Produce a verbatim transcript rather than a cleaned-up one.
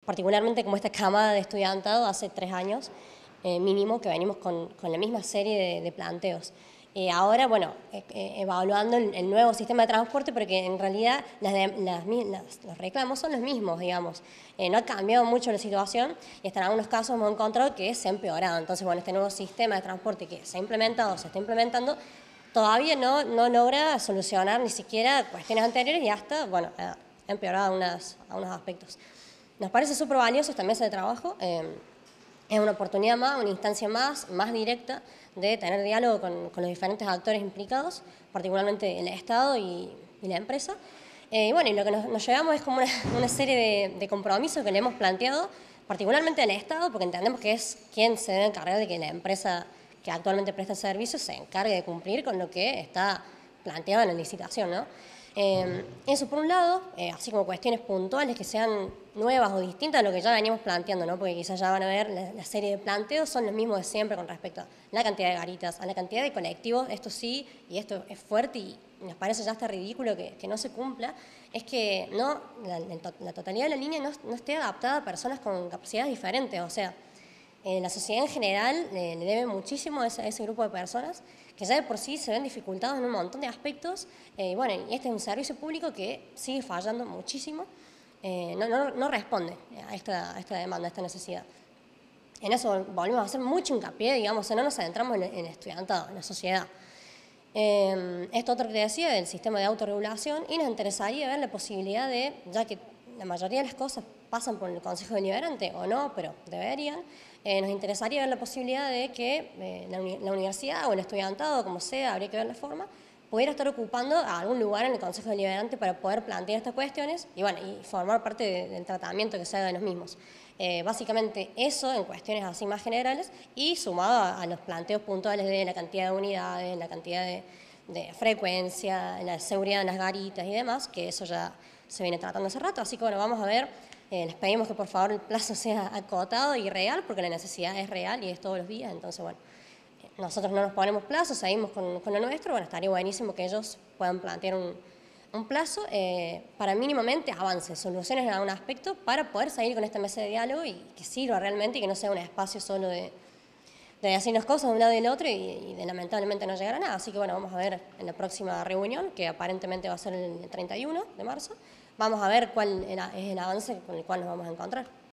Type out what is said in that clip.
particularmente como esta camada de estudiantado hace tres años eh, mínimo que venimos con, con la misma serie de, de planteos. Eh, ahora, bueno, eh, eh, evaluando el, el nuevo sistema de transporte, porque en realidad las de, las, las, los reclamos son los mismos, digamos. Eh, no ha cambiado mucho la situación y hasta en algunos casos hemos encontrado que se ha empeorado. Entonces, bueno, este nuevo sistema de transporte que se ha implementado, se está implementando, todavía no, no logra solucionar ni siquiera cuestiones anteriores y hasta, bueno, ha empeorado unas, a unos aspectos. Nos parece súper valioso esta mesa de trabajo. Eh, es una oportunidad más, una instancia más, más directa de tener diálogo con, con los diferentes actores implicados, particularmente el Estado y, y la empresa. Eh, y bueno, y lo que nos, nos llevamos es como una, una serie de, de compromisos que le hemos planteado, particularmente al Estado, porque entendemos que es quien se debe encargar de que la empresa que actualmente presta el servicio se encargue de cumplir con lo que está planteado en la licitación, ¿no? Eh, eso por un lado, eh, así como cuestiones puntuales que sean nuevas o distintas a lo que ya veníamos planteando, ¿no? Porque quizás ya van a ver la, la serie de planteos son los mismos de siempre con respecto a la cantidad de garitas, a la cantidad de colectivos, esto sí, y esto es fuerte y nos parece ya hasta ridículo que, que no se cumpla, es que no, la, la totalidad de la línea no, no esté adaptada a personas con capacidades diferentes, o sea, Eh, la sociedad en general eh, le debe muchísimo a ese, a ese grupo de personas que ya de por sí se ven dificultados en un montón de aspectos. Eh, bueno, y este es un servicio público que sigue fallando muchísimo, eh, no, no, no responde a esta, a esta demanda, a esta necesidad. En eso volvemos a hacer mucho hincapié, digamos, no nos centramos en, en el estudiantado, en la sociedad. Eh, esto otro que te decía del sistema de autorregulación, y nos interesaría ver la posibilidad de, ya que la mayoría de las cosas pasan por el Consejo Deliberante o no, pero deberían, eh, nos interesaría ver la posibilidad de que eh, la, uni la universidad o el estudiantado, como sea, habría que ver la forma, pudiera estar ocupando algún lugar en el Consejo Deliberante para poder plantear estas cuestiones y, bueno, y formar parte de, del tratamiento que se haga de los mismos. Eh, básicamente eso en cuestiones así más generales y sumado a, a los planteos puntuales de la cantidad de unidades, la cantidad de, de frecuencia, la seguridad en las garitas y demás, que eso ya se viene tratando hace rato. Así que bueno, vamos a ver, eh, les pedimos que por favor el plazo sea acotado y real, porque la necesidad es real y es todos los días, entonces bueno, nosotros no nos ponemos plazos, seguimos con, con lo nuestro, bueno, estaría buenísimo que ellos puedan plantear un, un plazo eh, para mínimamente avances, soluciones en algún aspecto para poder seguir con esta mesa de diálogo y que sirva realmente y que no sea un espacio solo de, de decirnos cosas de un lado y del otro y, y de lamentablemente no llegar a nada. Así que bueno, vamos a ver en la próxima reunión, que aparentemente va a ser el treinta y uno de marzo, vamos a ver cuál es el avance con el cual nos vamos a encontrar.